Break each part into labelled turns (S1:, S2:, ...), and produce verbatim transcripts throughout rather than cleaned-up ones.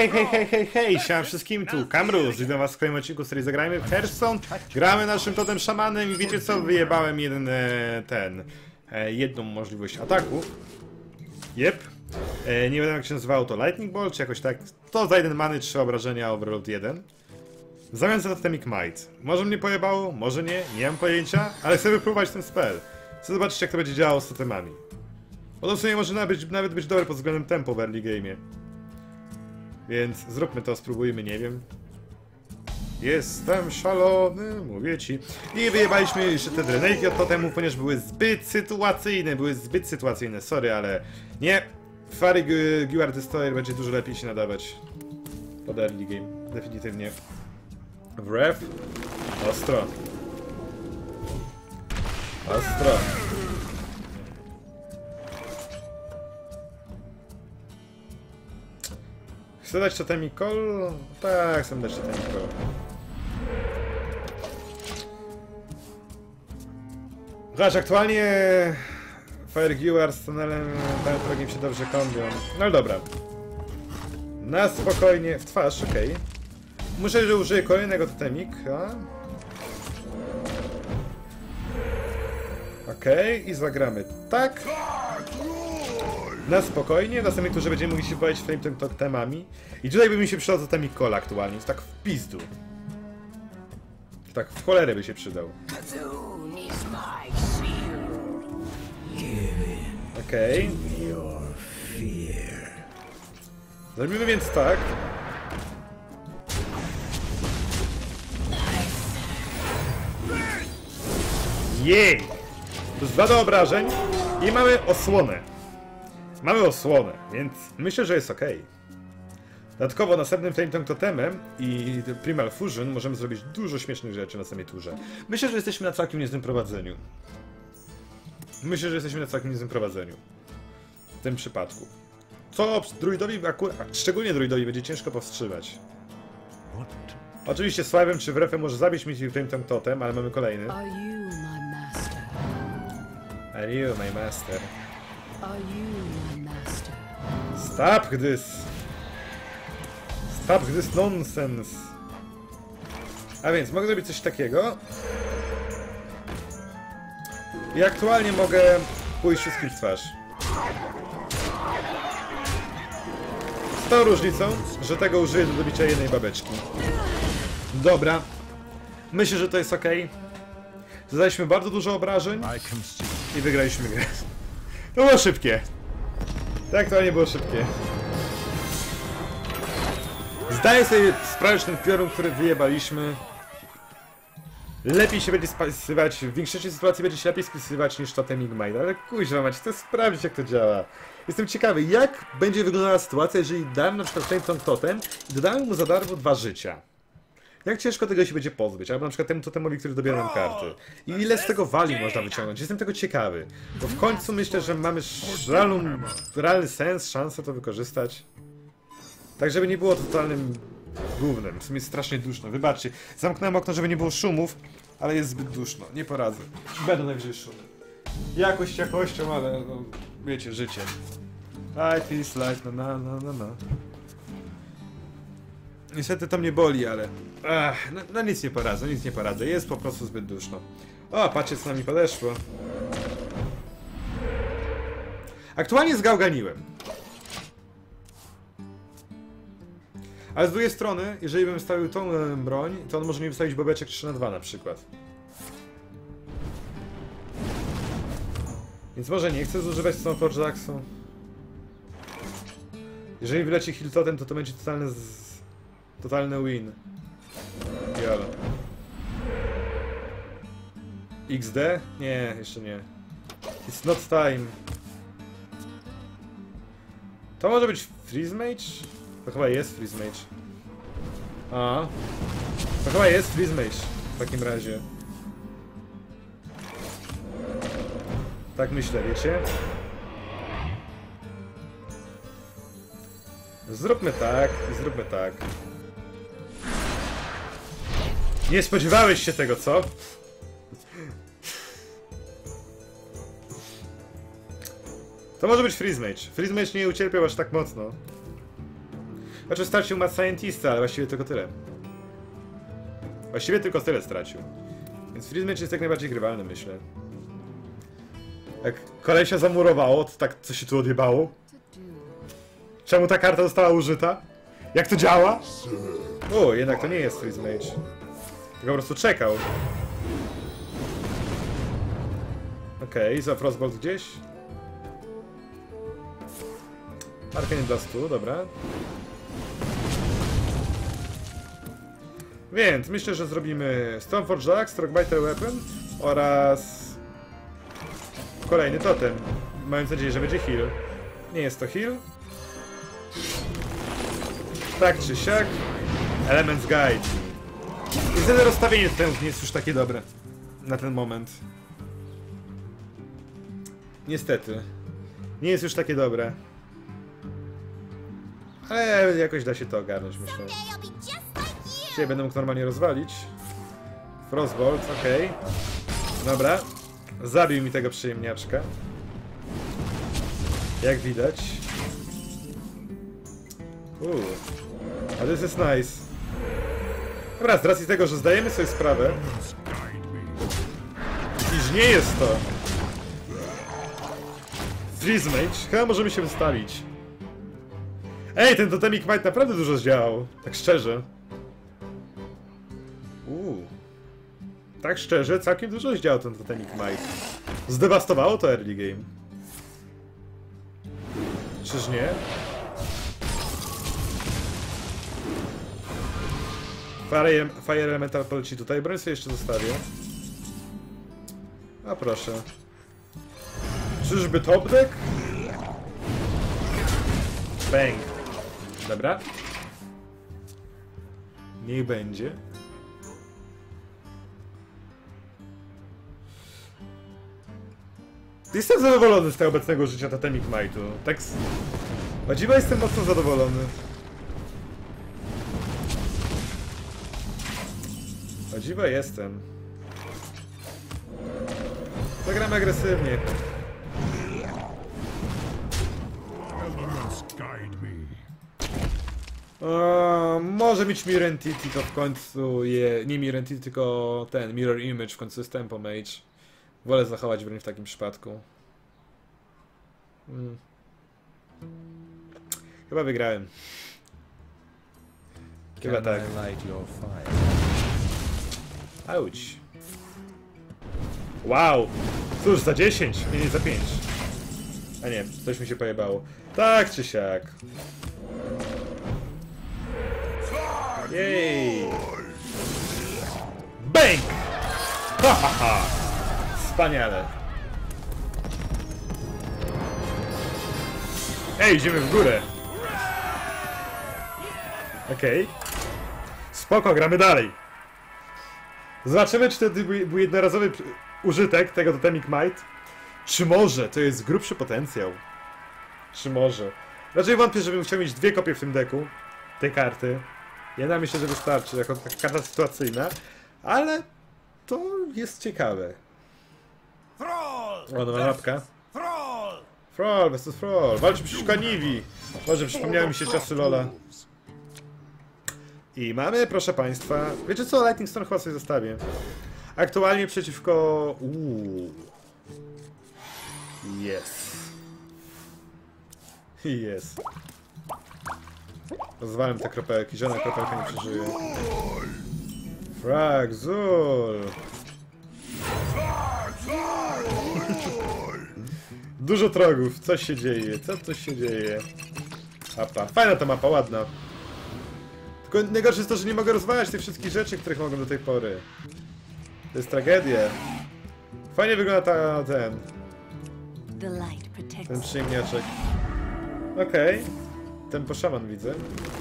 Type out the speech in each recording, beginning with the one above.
S1: hej, hej, hej, hej, hej, siema wszystkim, tu Kamruz, witam was w kolejnym odcinku serii Zagrajmy w Hearthstone. Gramy naszym totem szamanem i wiecie co, wyjebałem jeden, e, ten, e, jedną możliwość ataku. Jep. E, nie wiem jak się nazywało to, Lightning Ball czy jakoś tak. To za jeden many, trzy obrażenia, Overload jeden. W zamian za Totemic Might. Może mnie pojebało, może nie, nie mam pojęcia, ale chcę wypróbować ten spell. Chcę zobaczyć jak to będzie działało z totemami. Bo to w sumie może nawet być, nawet być dobre pod względem tempo w early game'ie. Więc zróbmy to, spróbujmy, nie wiem. Jestem szalony, mówię ci. I wyjebaliśmy jeszcze te drenejki od totemów, ponieważ były zbyt sytuacyjne, były zbyt sytuacyjne, sorry, ale nie. Fairy Guard Destroyer będzie dużo lepiej się nadawać pod early game, definitywnie. Wreath, ostro. Ostro. Chcę dać Totemic Call? Tak, chcę dać Totemic Call. Chociaż aktualnie Fire Guard z tunelem Baltrogiem się dobrze kombią. No ale dobra. Na spokojnie, w twarz, okej. Okay. Muszę, że użyję kolejnego Totemika. Okej, okay, i zagramy tak. Na spokojnie, w następnej turze będziemy mogli się bawić frame tym totemami. I tutaj by mi się przydał Totemic Call aktualnie, to tak w pizdu. Tak w cholerę by się przydał. Okej. Okay. Zrobimy więc tak. Jej! To jest dwa do obrażeń i mamy osłonę. Mamy osłonę, więc myślę, że jest ok. Dodatkowo następnym Flametongue Totemem i Primal Fusion możemy zrobić dużo śmiesznych rzeczy na samej turze. Myślę, że jesteśmy na całkiem niezłym prowadzeniu. Myślę, że jesteśmy na całkiem niezłym prowadzeniu. W tym przypadku. Co druidowi, akurat, szczególnie druidowi, będzie ciężko powstrzymać. Oczywiście Sławem czy Wrefem może zabić mi Flametongue Totem, ale mamy kolejny. Are you my master? Are you my master? Are you my master? Stop this! Stop this nonsense! A więc mogę zrobić coś takiego. I aktualnie mogę pójść wszystkim w twarz. Z tą różnicą, że tego użyję do dobicia jednej babeczki. Dobra. Myślę, że to jest ok. Zadaliśmy bardzo dużo obrażeń i wygraliśmy grę. To było szybkie. Tak, to nie było szybkie. Zdaję sobie sprawę, że ten piorun, który wyjebaliśmy, lepiej się będzie spisywać, w większości sytuacji będzie się lepiej spisywać niż Totemic Might, ale kuźwa macie, chcę sprawdzić jak to działa. Jestem ciekawy, jak będzie wyglądała sytuacja, jeżeli dałem na przykład Flametongue Totem i dodałem mu za darmo dwa życia. Jak ciężko tego się będzie pozbyć, albo na przykład temu totemowi, który dobiera nam karty. I ile z tego wali można wyciągnąć, jestem tego ciekawy. Bo w końcu myślę, że mamy realną, realny sens, szansę to wykorzystać. Tak, żeby nie było totalnym gównem. W sumie jest strasznie duszno, wybaczcie. Zamknąłem okno, żeby nie było szumów, ale jest zbyt duszno, nie poradzę. Będą najwyżej szumy. Jakość jakością, ale no, wiecie, życie. Life is life, no no no no no. Niestety to mnie boli, ale... Ach, no, no nic nie poradzę, nic nie poradzę. Jest po prostu zbyt duszno. O, patrzcie co nami podeszło. Aktualnie zgałganiłem. Ale z drugiej strony, jeżeli bym stawił tą e, broń, to on może mi wystawić bobeczek trzy na dwa na przykład. Więc może nie chcę zużywać Stoneforge Axu. Jeżeli wyleci Heal Totem, to to będzie totalny z... Totalny win. Jolo. X D? Nie, jeszcze nie. It's not time. To może być Freeze Mage? To chyba jest Freeze Mage. A. To chyba jest Freeze Mage w takim razie. Tak myślę, wiecie? Zróbmy tak, zróbmy tak. Nie spodziewałeś się tego, co? To może być Freeze Mage. Freeze Mage nie ucierpiał aż tak mocno. Znaczy stracił Mad Scientista, ale właściwie tylko tyle. Właściwie tylko tyle stracił. Więc Freeze Mage jest jak najbardziej grywalny, myślę. Jak kolesia zamurowało, to tak co się tu odjebało? Czemu ta karta została użyta? Jak to działa? O, jednak to nie jest Freeze Mage. Tylko po prostu czekał. Okej, okay, za Frostbolt gdzieś. Arcane Blastu, dobra. Więc myślę, że zrobimy Stoneforge Axe, Strogbiter Weapon oraz kolejny totem. Mając nadzieję, że będzie heal. Nie jest to heal. Tak czy siak. Elements Guide. I wtedy rozstawienie totemów nie jest już takie dobre. Na ten moment. Niestety. Nie jest już takie dobre. Ale jakoś da się to ogarnąć, myślę. Dzisiaj będę mógł normalnie rozwalić. Frostbolt, okej. Okay. Dobra. Zabił mi tego przyjemniaczka. Jak widać. Uuu. A this is nice. Dobra, z racji tego, że zdajemy sobie sprawę, iż nie jest to Freeze Mage, chyba możemy się wystawić. Ej, ten Totemic Might naprawdę dużo zdziałał. Tak szczerze. Uuu. Tak szczerze, całkiem dużo zdziałał ten Totemic Might. Zdewastowało to early game. Czyż nie? Fire, Fire Elemental poleci tutaj. Broń sobie jeszcze zostawię. A proszę. Czyżby top deck? Bang. Dobra. Niech będzie. Jestem zadowolony z tego obecnego życia Totemic Mightu. Tak. O dziwo jestem mocno zadowolony. O dziwo jestem. Zagramy agresywnie. O, może mieć Mirror Entity, to w końcu je... Nie Mirror Entity, tylko ten Mirror Image, w końcu jest Tempo Mage. Wolę zachować broń w takim przypadku. Hmm. Chyba wygrałem. Chyba tak. Auć. Wow! Cóż, za dziesięć, nie, nie za pięć. A nie, coś mi się pojebało. Tak czy siak. Jej! Bang! Ha ha ha! Wspaniale. Ej, idziemy w górę. Okej. Okay. Spoko, gramy dalej. Zobaczymy, czy to był jednorazowy użytek tego Totemic Might. Czy może to jest grubszy potencjał? Czy może? Raczej wątpię, żebym chciał mieć dwie kopie w tym deku. Tej karty. Jedna myślę, że wystarczy, jako taka karta sytuacyjna. Ale to jest ciekawe. O, nowa mapka. Thrall versus Thrall. Walczy przeciwko Anivi. Może przypomniały mi się czasy Lola. I mamy, proszę państwa... Wiecie co? Lightning Stone chyba sobie zostawię. Aktualnie przeciwko... Uuu. Yes. Yes. Rozwalam te kropelki. Żadna kropelka nie przeżyje. Frag, Zul. Dużo trogów. Co się dzieje? Co tu się dzieje? Mapa. Fajna ta mapa, ładna. Tylko najgorsze jest to, że nie mogę rozwalać tych wszystkich rzeczy, których mogłem do tej pory. To jest tragedia. Fajnie wygląda ta, ten... Ten przyjemniaczek. Okej. Okay. Tempo szaman widzę.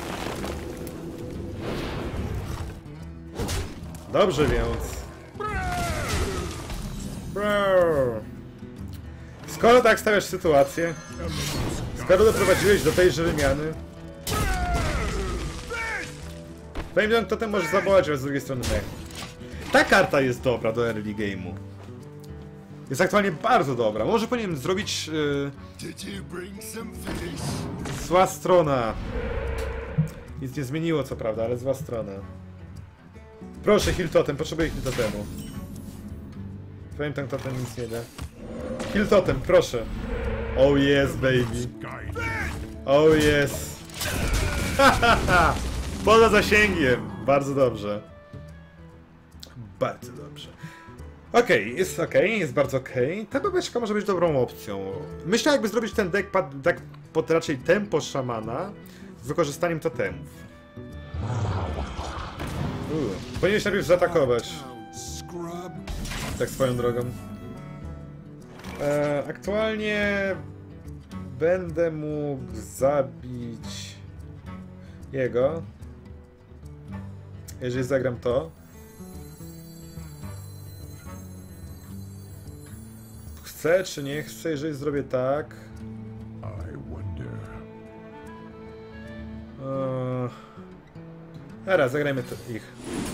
S1: Dobrze więc. Bro. Skoro tak stawiasz sytuację, skoro doprowadziłeś do tejże wymiany, powiem wam, kto ten może zawołać, ale z drugiej strony nie. Ta karta jest dobra do early game'u. Jest aktualnie bardzo dobra. Może powinienem zrobić... Yy, zła strona. Nic nie zmieniło, co prawda, ale zła strona. Proszę, heal totem, potrzebuję heal totemu. Flame Tongue totem nic nie da. Heal totem, proszę. Oh yes, baby. Oh yes. Hahaha. Poza zasięgiem. Bardzo dobrze. Bardzo dobrze. Okej, okay, jest okej, okay, jest bardzo okej. Okay. Ta babeczka może być dobrą opcją. Myślę, jakby zrobić ten deck, deck pod raczej tempo szamana z wykorzystaniem totemów. Uh, powinieneś najpierw zaatakować. Tak swoją drogą. E, aktualnie będę mógł zabić jego, jeżeli zagram to. Chcę czy nie chcę, jeżeli zrobię tak. Eee... Dobra, zagrajmy to ich.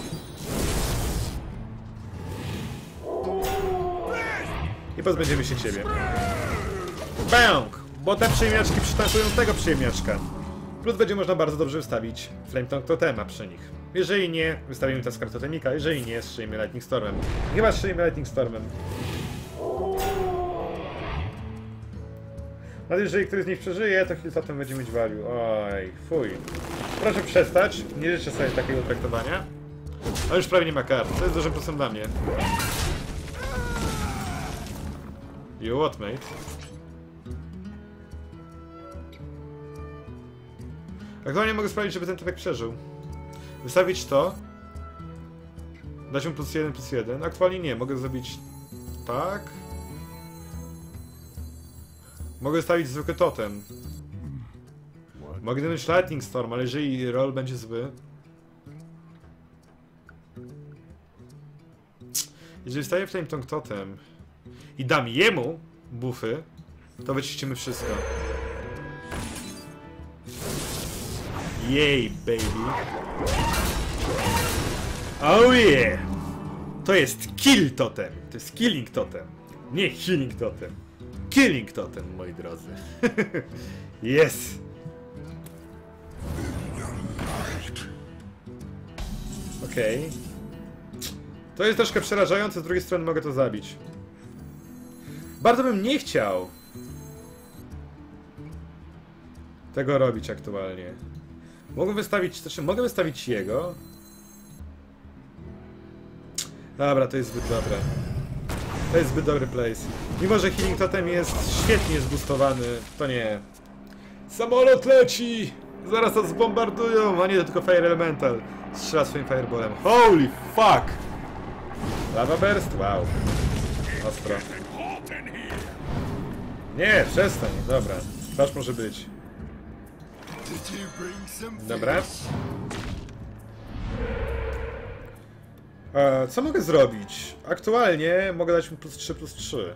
S1: I pozbędziemy się ciebie. Bang! Bo te przyjemniaczki przytankują tego przyjemniaczka. Plus będzie można bardzo dobrze wystawić Flame Tongue totema przy nich. Jeżeli nie, wystawimy Taskar totemika. Jeżeli nie, strzelimy Lightning Stormem. Chyba strzelimy Lightning Stormem. Ale jeżeli któryś z nich przeżyje, to heal totem będzie mieć value. Oj, fuj. Proszę przestać. Nie życzę sobie takiego traktowania. A już prawie nie ma kart. To jest dużym plusem dla mnie. You what, mate? Aktualnie mogę sprawić, żeby ten typek przeżył. Wystawić to. Dać mu plus jeden, plus jeden. Aktualnie nie, mogę zrobić tak. Mogę wystawić zwykły totem. Mogę dać Lightning Storm, ale jeżeli roll będzie zły... Jeżeli wstawię Flame Tongue totem i dam jemu buffy, to wyczyścimy wszystko. Jej, baby. Oh yeah! To jest kill totem. To jest killing totem. Nie healing totem. Killing totem, moi drodzy. Yes! Okej. Okay. To jest troszkę przerażające, z drugiej strony mogę to zabić. Bardzo bym nie chciał tego robić aktualnie. Mogę wystawić, znaczy mogę wystawić jego. Dobra, to jest zbyt dobre. To jest zbyt dobry place. Mimo że Healing Totem jest świetnie zboostowany, to nie. Samolot leci! Zaraz to zbombardują! A nie, to tylko Fire Elemental. Strzela swoim fireballem. Holy fuck! Lava Burst? Wow. Ostro. Nie, przestań. Dobra. Twarz może być. Dobra. E, co mogę zrobić? Aktualnie mogę dać mu plus trzy, plus trzy.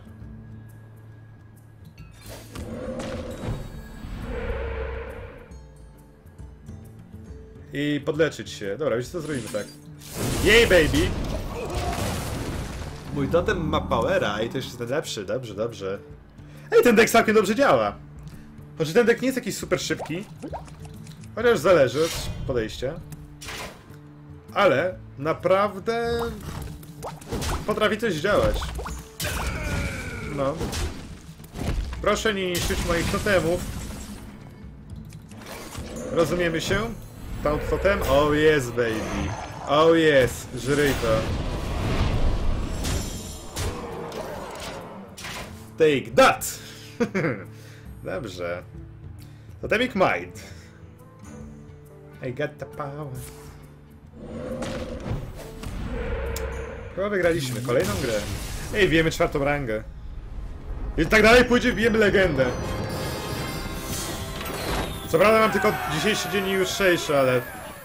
S1: I podleczyć się. Dobra, wiecie co, zrobimy tak. Jej, baby! Mój totem ma powera i to jeszcze ten lepszy. Dobrze, dobrze. Ej, ten deck całkiem dobrze działa. Choć ten deck nie jest jakiś super szybki. Chociaż zależy od podejścia. Ale naprawdę potrafi coś działać. No. Proszę nie niszczyć moich totemów. Rozumiemy się? Taunt totem? Oh yes, baby. Oh yes. Żryj to. Take that! Dobrze. Totemic Might. I got the power. Chyba wygraliśmy kolejną grę. Ej, wiemy czwartą rangę. I tak dalej pójdzie, wbijemy legendę. Co prawda mam tylko dzisiejszy dzień i jutrzejszy, ale...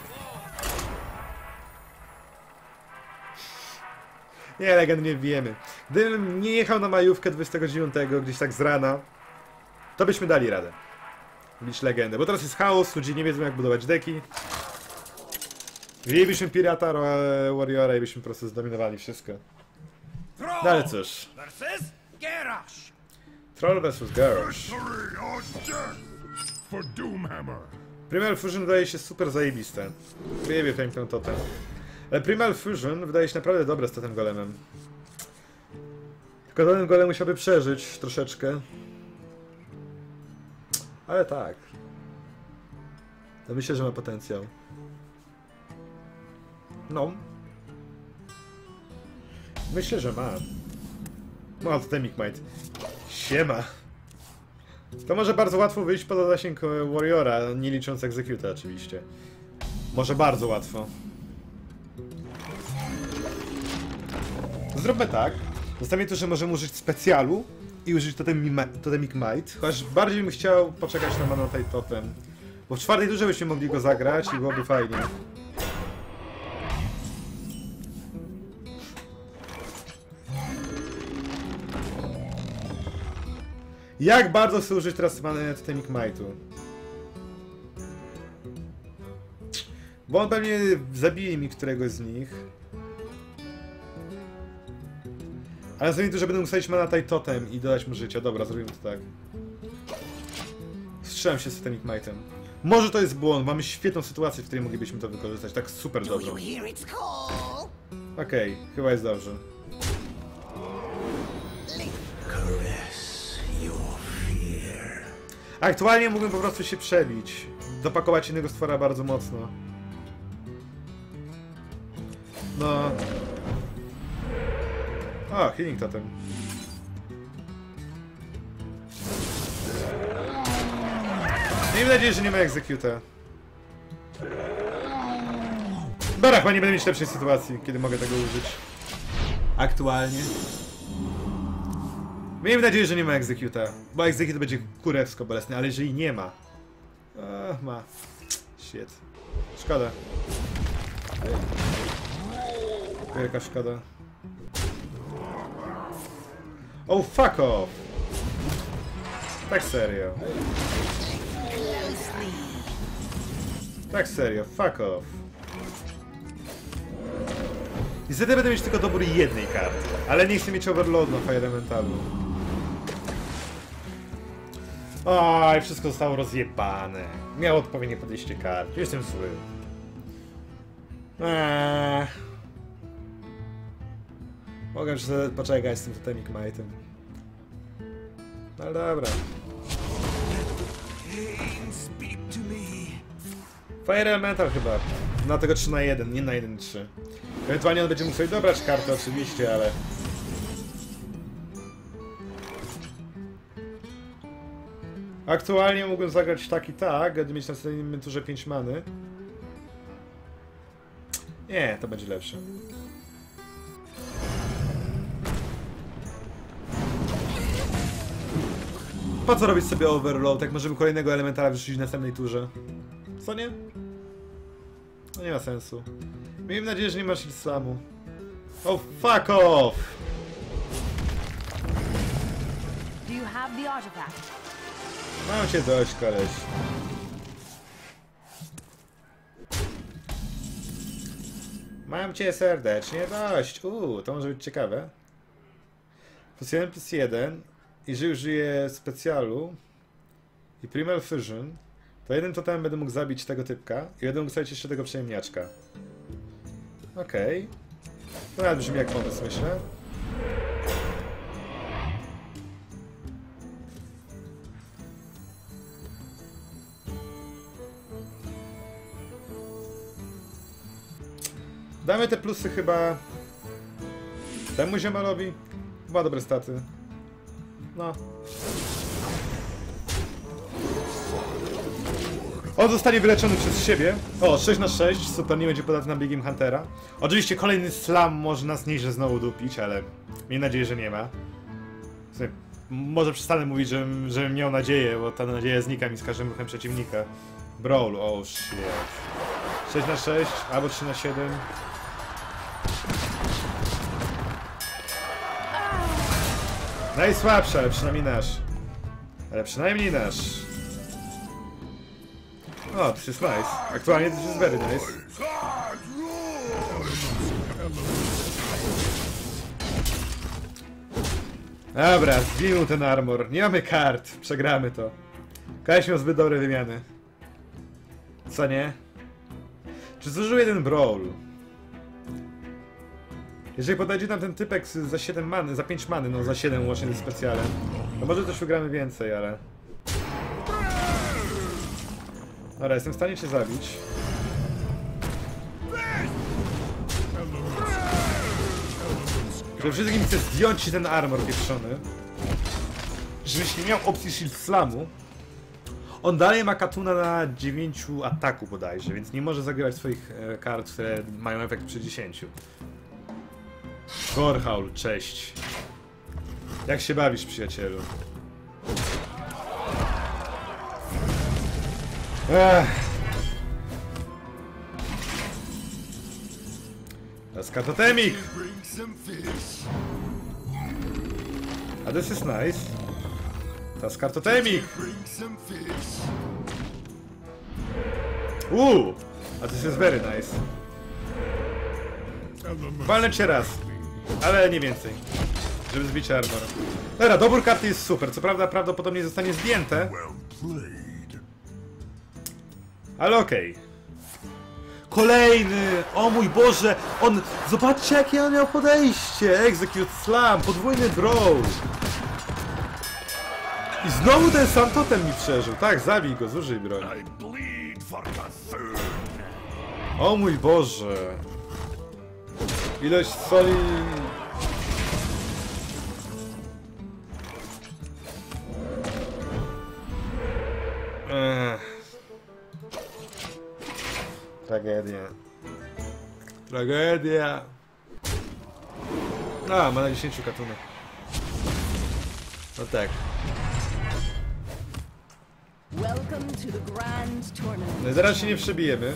S1: Nie, legend nie wbijemy. Gdybym nie jechał na majówkę dwudziestego dziewiątego gdzieś tak z rana, to byśmy dali radę. Bić legendę, bo teraz jest chaos, ludzie nie wiedzą jak budować deki. Wzięlibyśmy Pirata, Warriora i byśmy po prostu zdominowali wszystko. No ale cóż. Troll versus Garrosh.
S2: For Doomhammer.
S1: Primal Fusion wydaje się super zajebiste. Wyjebie ten ten totem. Ale Primal Fusion wydaje się naprawdę dobre z totem golemem. Tylko ten golem musiałby przeżyć troszeczkę. Ale tak. To myślę, że ma potencjał. No. Myślę, że ma. No, Totemic Might. Siema. To może bardzo łatwo wyjść poza zasięg Warriora, nie licząc Executa oczywiście. Może bardzo łatwo. Zróbmy tak. Zostawię to, że możemy użyć specjalu i użyć Totemic Might. Chociaż bardziej bym chciał poczekać na Manatite Totem. Bo w czwartej turze byśmy mogli go zagrać i byłoby fajnie. Jak bardzo chcę użyć teraz Totemic Mightu? Bo on pewnie zabije mi któregoś z nich. Ale zrobimy to, że będę ustalić Manatite Totem i dodać mu życia. Dobra, zrobimy to tak. Strzelam się z Totemic Mightem. Może to jest błąd, mamy świetną sytuację, w której moglibyśmy to wykorzystać, tak super dobrze. Okej, okay, chyba jest dobrze. Aktualnie mógłbym po prostu się przebić. Dopakować innego stwora bardzo mocno. No. O, healing totem. Miejmy nadzieję, że nie ma Executa. Dobra, chyba nie będę mieć lepszej sytuacji, kiedy mogę tego użyć. Aktualnie. Miejmy nadzieję, że nie ma Executa, bo Execute będzie kurewsko bolesny, ale jeżeli nie ma... Ach, ma. Shit. Szkoda. Wielka szkoda. Oh, fuck off! Tak serio. Tak serio, fuck off. Niestety będę mieć tylko dobór jednej karty, ale nie chcę mieć Overload na Fire Elementalu. Oj, wszystko zostało rozjebane. Miało odpowiednie podejście kart. Jestem zły. Eee. Mogę sobie poczekać z tym Totemic Mightem. Ale dobra. Fire Elemental chyba. Na tego trzy na jeden, nie na jeden trzy. Ewentualnie on będzie mógł sobie dobrać kartę oczywiście, ale... Aktualnie mógłbym zagrać tak i tak, gdy mieć na następnym turze pięć many. Nie, to będzie lepsze. Po co robić sobie overload, jak możemy kolejnego elementara wyrzucić w następnej turze? Co nie? No nie ma sensu. Miejmy nadzieję, że nie masz islamu. Oh, fuck off!
S2: Do you have the artifact?
S1: Mam cię dość, koleś. Mam cię serdecznie dość. Uuu, to może być ciekawe. Plus jeden plus jeden. Jeżeli użyję specjalu i Primal Fusion, to jeden totem będę mógł zabić tego typka i będę mógł stawić jeszcze tego przejemniaczka. Okej. Okay. To nawet brzmi jak pomysł, myślę. Damy te plusy chyba temu ziomalowi. Ma dobre staty. No. On zostanie wyleczony przez siebie. O, sześć na sześć, super, nie będzie podatny na biegiem Huntera. Oczywiście kolejny slam może nas nieźle znowu dupić, ale miejmy nadzieję, że nie ma. W sumie, może przestanę mówić, żebym, żebym miał nadzieję, bo ta nadzieja znika mi z każdym ruchem przeciwnika. Brawl, oh shit. sześć na sześć, albo trzy na siedem. Najsłabszy, ale przynajmniej nasz. Ale przynajmniej nasz. O, to jest nice. Aktualnie to jest very nice. Dobra, zbił ten armor. Nie mamy kart. Przegramy to. Koleś miał zbyt dobre wymiany. Co nie? Czy zużył jeden brawl? Jeżeli podejdzie nam ten typek za siedem many, za pięć many, no za siedem łącznie ze specjalem, to może też wygramy więcej, ale... Dobra, jestem w stanie cię zabić. Przede wszystkim chcę zdjąć ci ten armor pieprzony. Żebyś nie miał opcji shield slamu. On dalej ma katuna na dziewięciu ataku bodajże, więc nie może zagrywać swoich e, kart, które mają efekt przy dziesięciu. Gorhaul, cześć. Jak się bawisz, przyjacielu? Ech. To jest katotemik! A this is nice. To jest kartotemik! Uuu! A this is very nice. Walnę cię raz, ale nie więcej. Żeby zbić armor. Dobra, dobór karty jest super. Co prawda prawdopodobnie zostanie zdjęte. Ale okej. Okay. Kolejny! O mój Boże! On... Zobaczcie jakie on miał podejście! Execute Slam! Podwójny brawl! I znowu ten sam totem mi przeżył. Tak, zabij go, zużyj broń. O mój Boże! Ilość soli... Ech. Tragedia. Tragedia. A, ma na dziesięciu katunek. No tak. No i zaraz się nie przebijemy.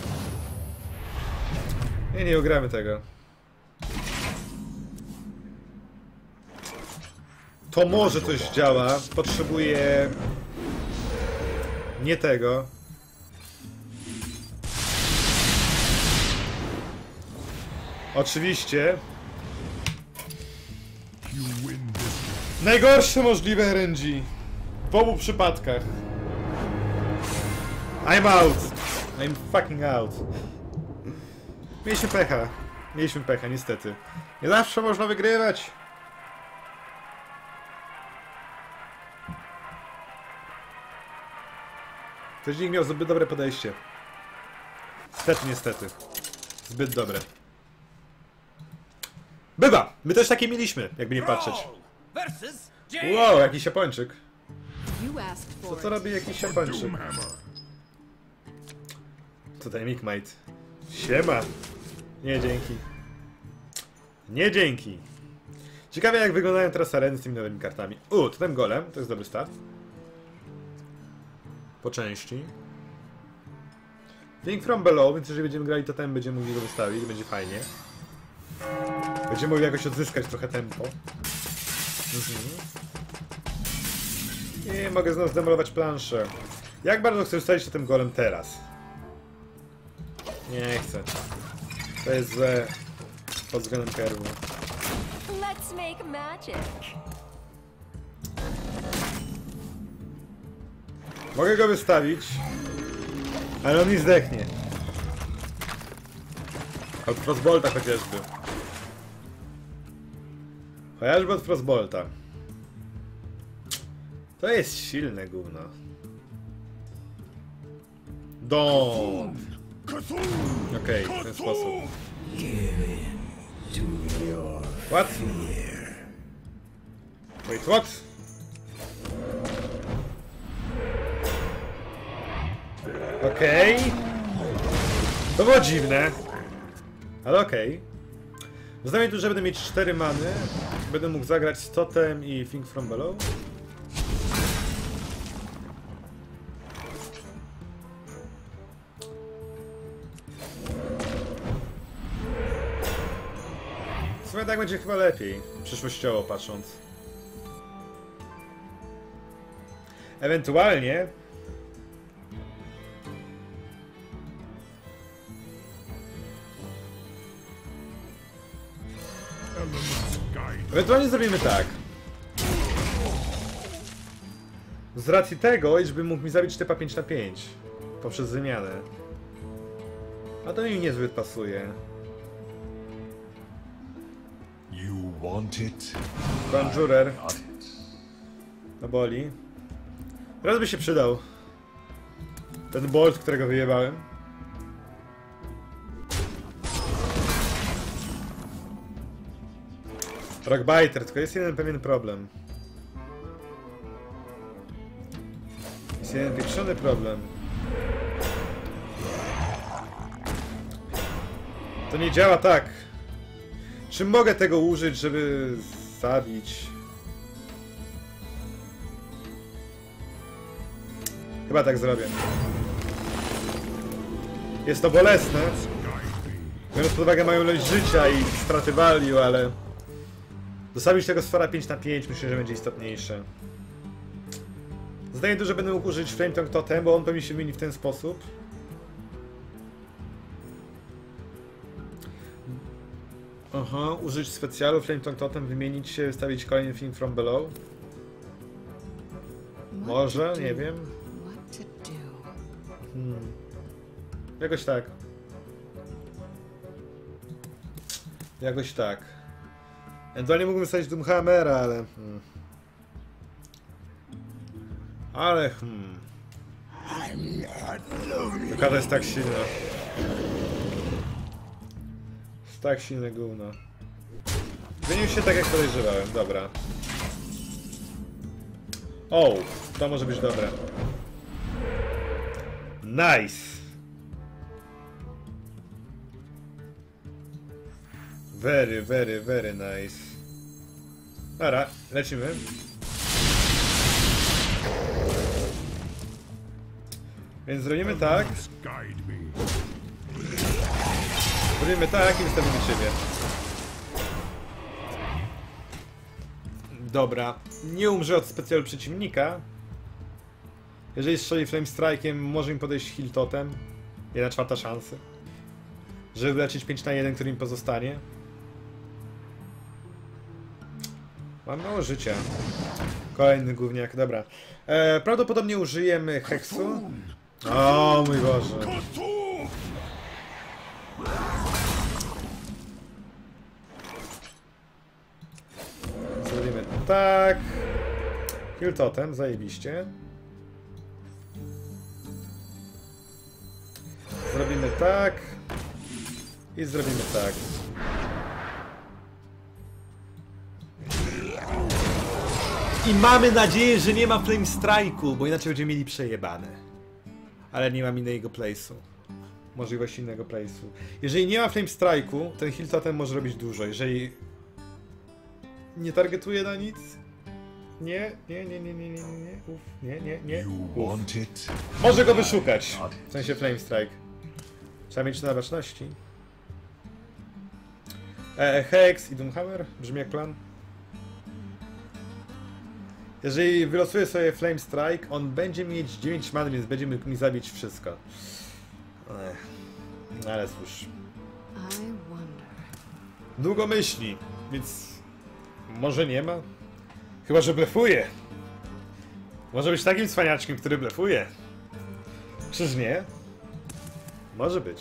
S1: Nie, nie ugramy tego. To może coś działa. Potrzebuję... Nie tego. Oczywiście. Najgorsze możliwe R N G. W obu przypadkach. I'm out. I'm fucking out. Mieliśmy pecha. Mieliśmy pecha, niestety. Nie zawsze można wygrywać. Ktoś z nich miał zbyt dobre podejście. Niestety, niestety. Zbyt dobre. Bywa! My też takie mieliśmy, jakby nie patrzeć. Wow, jakiś Japończyk. Co to robi jakiś Japończyk? Tutaj Mickmate. Siema! Nie dzięki. Nie dzięki. Ciekawe jak wyglądają teraz areny z tymi nowymi kartami. U, totem golem, to jest dobry start. Po części. Think from below, więc jeżeli będziemy grali totem, będziemy mogli go wystawić, będzie fajnie. Będziemy mogli jakoś odzyskać trochę tempo. Mhm. I mogę znowu zdemolować planszę. Jak bardzo chcę ustawić totem golem teraz? Nie chcę. To jest złe pod względem kerwu.
S2: Let's make magic.
S1: Mogę go wystawić, ale on mi zdechnie. Od Frostbolta chociażby. Chociażby od Frostbolta. To jest silne gówno. Don't. Okej, okay, w ten sposób. What? Wait, what? Okej. Okay. To było dziwne. Ale okej. Okay. Zostawiam tu, że będę mieć cztery many. Będę mógł zagrać z Totem i Think from Below. W sumie tak będzie chyba lepiej, przyszłościowo patrząc. Ewentualnie... Ewentualnie zrobimy tak. Z racji tego, iż by mógł mi zabić typa pięć na pięć poprzez wymianę. A to mi niezbyt pasuje.
S3: You want it?
S1: Conjurer.
S3: Got it.
S1: No boli. Teraz by się przydał. Ten bolt, którego wyjebałem. Rockbiter, tylko jest jeden pewien problem. Jest jeden pieprzony problem. To nie działa tak. Czy mogę tego użyć, żeby zabić? Chyba tak zrobię. Jest to bolesne. Biorąc pod uwagę moją ilość życia i straty value, ale... Dostawić tego sfera pięć na pięć myślę, że będzie istotniejsze. Zdaję tu, że będę mógł użyć Flame Tongue Totem, bo on pewnie się wymieni w ten sposób. Aha, użyć specjalu Flame Tongue Totem, wymienić się, wystawić kolejny film from below. Może, nie wiem. Hmm. Jakoś tak. Jakoś tak. Ewentualnie mógłbym wystawić Doomhammera, ale... Hmm. Ale... Hmm. Taka jest tak silna. Jest tak silne gówno. Zmienił się tak jak podejrzewałem, dobra. O, to może być dobre. Nice! Very, very, very nice. Dobra, lecimy. Więc zrobimy tak. Zrobimy tak i wystawimy ciebie. Dobra. Nie umrze od specjalu przeciwnika. Jeżeli strzeli Flame Strike'iem, może im podejść Heal Totem. Jedna czwarta szansy. Żeby wyleczyć pięć na jeden, który im pozostanie. Mam mało życia. Kolejny gówniak, dobra. E, prawdopodobnie użyjemy heksu. O mój Boże. Zrobimy tak. Heal Totem, zajebiście. Zrobimy tak. I zrobimy tak. I mamy nadzieję, że nie ma Flame Strike'u, bo inaczej będziemy mieli przejebane. Ale nie mam innego place'u. Możliwości innego place'u. Jeżeli nie ma Flame Strike'u, ten Heal Totem może robić dużo. Jeżeli nie targetuje na nic. Nie, nie, nie, nie, nie, nie, nie, uf, nie, nie, nie. Uf. Może go wyszukać. W sensie Flame Strike. Trzeba mieć na baczności. E, Hex i Doomhammer brzmi jak plan. Jeżeli wylosuje sobie Flame Strike, on będzie mieć dziewięć man, więc będzie mógł mi zabić wszystko. Ech. Ale cóż. Długo myśli, więc może nie ma. Chyba że blefuje. Może być takim cwaniaczkiem, który blefuje. Czyż nie? Może być.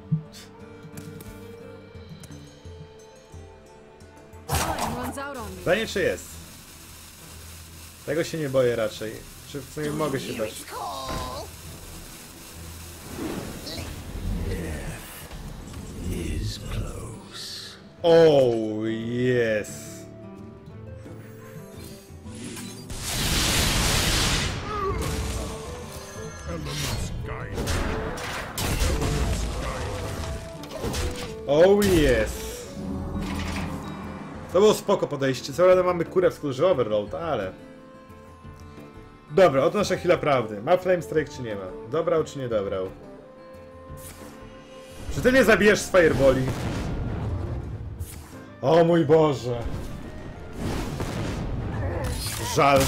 S1: Pytanie czy jest? Tego się nie boję raczej. Czy w sumie mogę się dać? Oh, yes. Oh, yes. To było spoko podejście. Co prawda mamy kurę w skórze Overload, ale... Dobra, oto nasza chwila prawdy. Ma Flame Strike czy nie ma? Dobrał czy nie dobrał? Czy ty nie zabijesz z Fireballi? O mój Boże. Żal.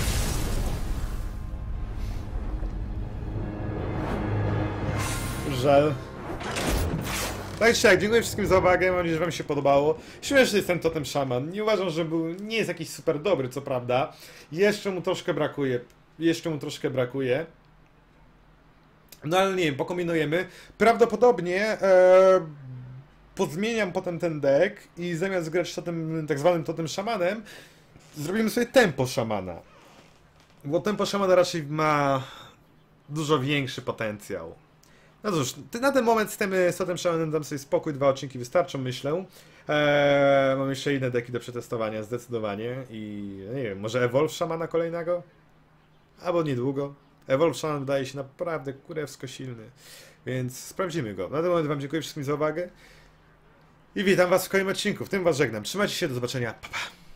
S1: Żal. Tak czy siak, dziękuję wszystkim za uwagę, mam nadzieję, że wam się podobało. Śmieszny jest ten Totem Shaman. Nie uważam, że był, nie jest jakiś super dobry, co prawda. Jeszcze mu troszkę brakuje. Jeszcze mu troszkę brakuje. No ale nie wiem, pokombinujemy. Prawdopodobnie e, pozmieniam potem ten deck i zamiast grać totem, tak zwanym totem szamanem, zrobimy sobie tempo szamana. Bo tempo szamana raczej ma dużo większy potencjał. No cóż, na ten moment z tym z totem szamanem dam sobie spokój, dwa odcinki wystarczą, myślę. Eee, mam jeszcze inne deki do przetestowania, zdecydowanie. I nie wiem, może Evolve szamana kolejnego? Albo niedługo. Evolve Shaman wydaje się naprawdę kurewsko silny, więc sprawdzimy go. Na ten moment wam dziękuję wszystkim za uwagę i witam was w kolejnym odcinku. W tym was żegnam. Trzymajcie się, do zobaczenia. Pa, pa.